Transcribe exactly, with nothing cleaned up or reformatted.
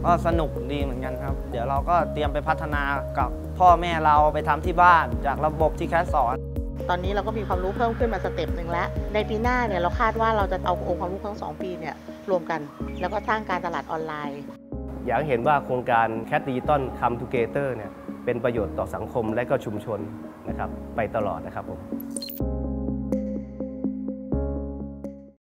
ก็สนุกดีเหมือนกันครับเดี๋ยวเราก็เตรียมไปพัฒนากับพ่อแม่เราไปทำที่บ้านจากระบบที่แคสสอนตอนนี้เราก็มีความรู้เพิ่มขึ้นมาสเต็ปหนึ่งแล้วในปีหน้าเนี่ยเราคาดว่าเราจะเอาองค์ความรู้ทั้งสองปีเนี่ยรวมกันแล้วก็สร้างการตลาดออนไลน์อยากเห็นว่าโครงการ แคท Digital Come Together เนี่ยเป็นประโยชน์ต่อสังคมและก็ชุมชนนะครับไปตลอดนะครับผม